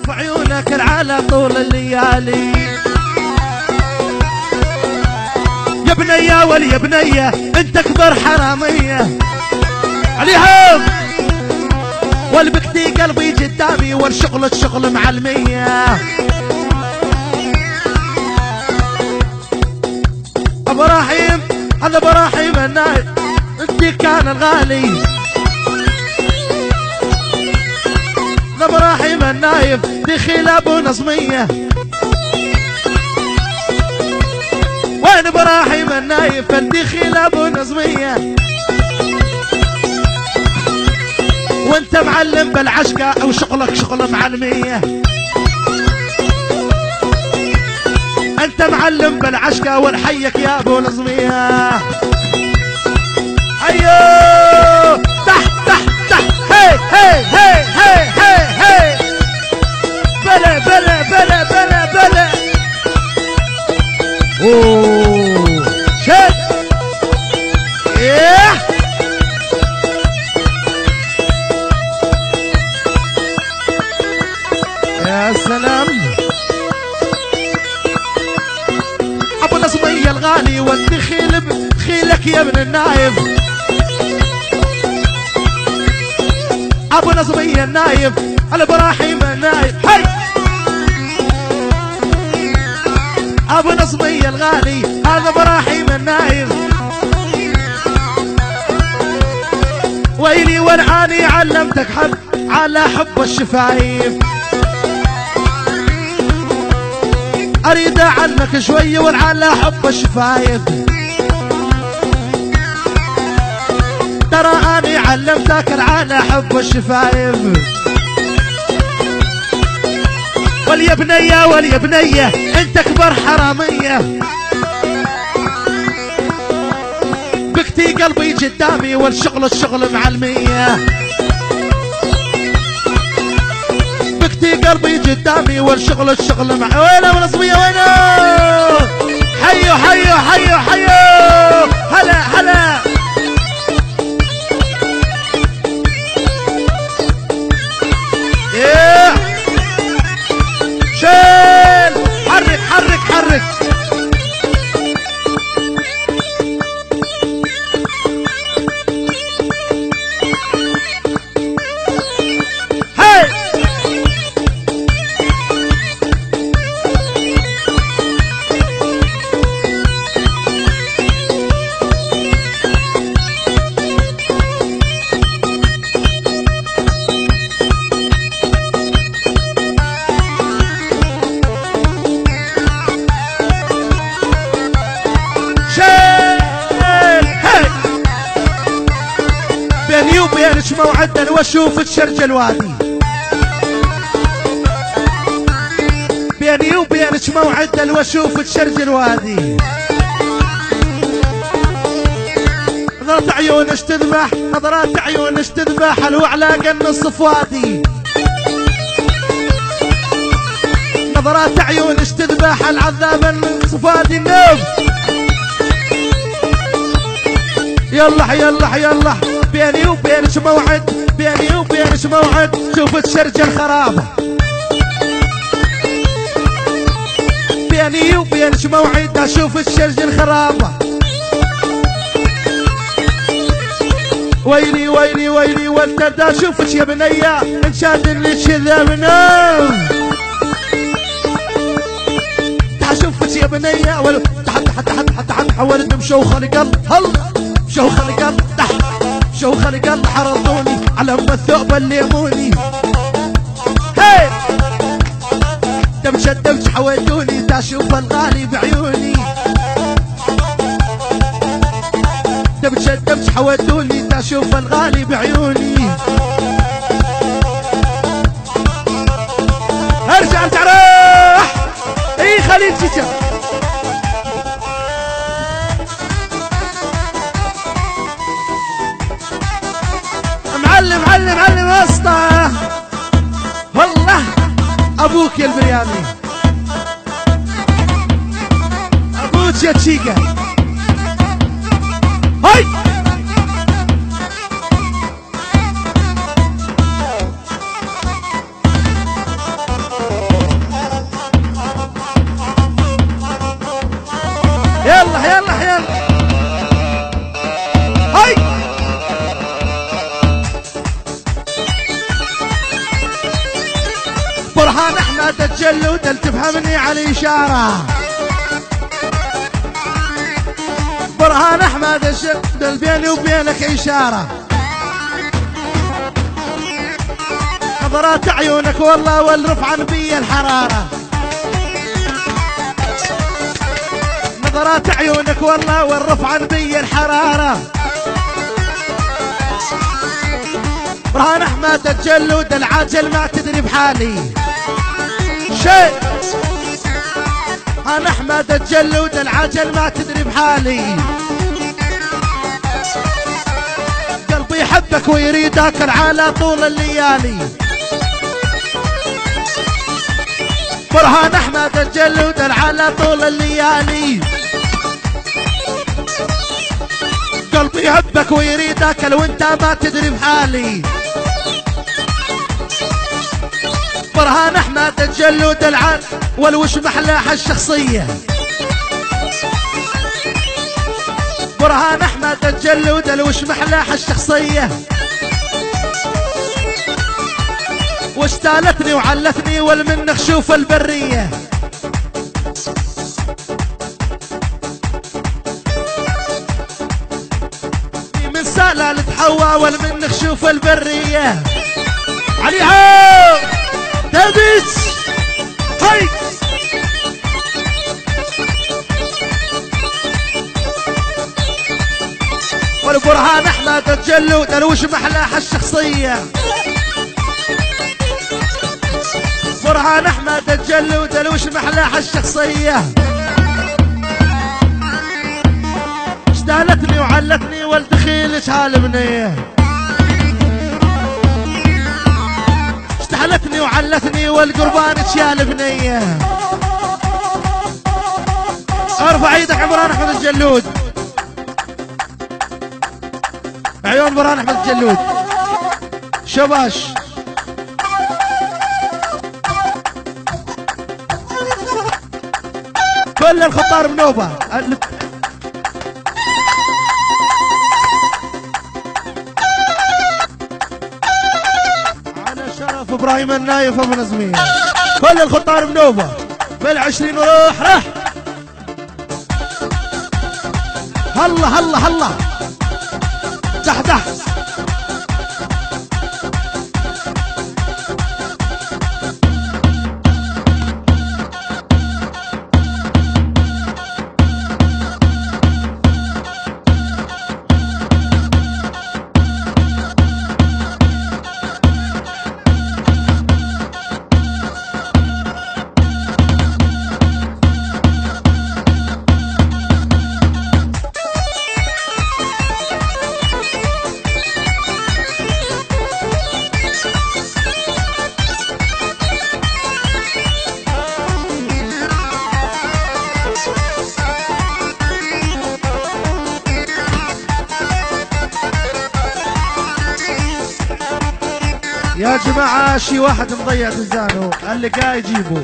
اشوف عيونك العالم طول الليالي. يا بنية ولي بنية انت اكبر حرامية عليهم، والبكتي قلبي قدامي والشغل الشغل معلمية. ابراهيم هذا ابراهيم النايف انت كان الغالي، ابراهيم النايف دخيل ابو نظمية. وين ابراهيم النايف الدخيل ابو نظمية؟ وانت معلم بالعشقة او شغلك شغل معلمية. انت معلم بالعشقة ونحيك يا ابو نظمية. ايوه تحت تحت تحت هي هي هي هي هي هي بلا بلا بلا بلا بلا. اوه شد ايه يا سلام. ابو نظمية الغالي والدخيل بخيلك يا ابن النايف. ابو نظمية النايف الابراهيم النايف هي. ابو نظمية الغالي هذا ابراهيم النايف. ويلي والعاني علمتك حب على حب الشفايف. اريد اعلمك شوي وعلى حب الشفايف. ترى اني علمتك على حب الشفايف. واليا بنية واليا بنية انت اكبر حرامية. بكتي قلبي قدامي والشغل الشغل معلمية. بكتي قلبي قدامي والشغل الشغل مع وينه ونصبيه وينه. حيو حيو حيو حيو هلا هلا. ايه شيل حرك حرك حرك. بينك موعدنا واشوفك شرج الوادي. بيني وبينك موعدنا واشوفك شرج الوادي. نظرات عيونك تذبح نظرات عيونك تذبح الوعلى قنص فؤادي. نظرات عيونك تذبح العذاب النص فؤادي. النوم يلا يلا يلا. بيني وبينك موعد بيني وبينك موعد شوفت شرج الخرابة. بيني وبينك موعد اشوفت شرج الخرابة. ويلي ويلي ويلي والترد اشوفك يا بنية انشاد اللي كذا بنام. اشوفك يا بنية تحت تحت تحت تحت حولت مشوخة لقلب هل مشوخة لقلب تحت شوخة لقلب حرضوني على ام الثوب الليموني. هي دمج الدمج حودوني تشوف الغالي بعيوني. دمج الدمج حودوني تشوف الغالي بعيوني. ارجع ارجع روح. اي خليل جيجا معلم معلم معلم واسطة. والله ابوك يا البرياني ابوك يا تشيكا. هاي احمد الجلود اللي تفهمني على الاشاره. برهان احمد الجلود اللي بيني وبينك اشاره. نظرات عيونك والله والرفعا بي الحراره. نظرات عيونك والله والرفعا بي الحراره. برهان احمد الجلود العاجل ما تدري بحالي شيء. انا احمد الجلود العاجل ما تدري بحالي. قلبي يحبك ويريدك على طول الليالي. برهان احمد الجلود على طول الليالي. قلبي يحبك ويريدك لو انت ما تدري بحالي. برهان احمد الجلود العال والوش محلاها الشخصية. برهان احمد الجلود الوش محلاها الشخصية. واشتالتني وعلتني والمنك شوف البرية. من سالة لتحوى والمنك شوف البرية. عليها دابيت هاي. والبرهان احمد الجلود الوش محلاها الشخصية. برهان احمد الجلود الوش محلاها الشخصية. اشتالتني وعلتني والدخيلك هالبنية. اشتعلتني وعلتني والقربانك يا البنية. ارفع ايدك عمران احمد الجلود. عيون برهان احمد الجلود شباش. كل الخطار بنوبة. على شرف ابراهيم النايف ابو نزمين. كل الخطار بنوبة بال20 وروح راح. هلا هلا هلا تحت تحت. يا جماعة شي واحد مضيع دزانه اللي قاعد يجيبه.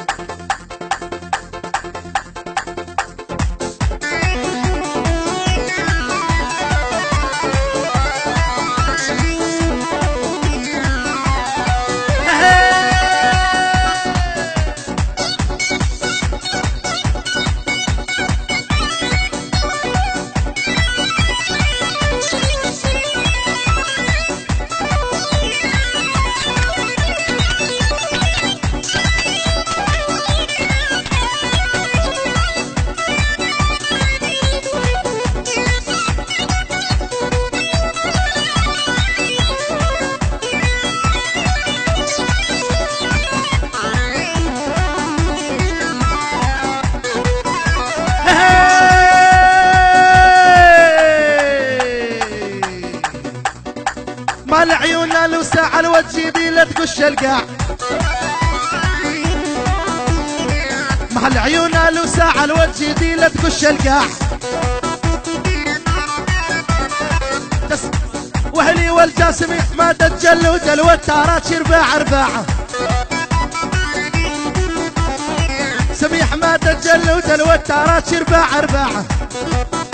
مال عيوننا لو ساعة الوجه دي لا تكش القاع. محل عيوننا لو ساعة الوجه دي لا تكش القاع. وهلي والجاسم ما تتجلد الوتارات شرباع رباعة. سميح ما تتجلد الوتارات شرباع رباعة.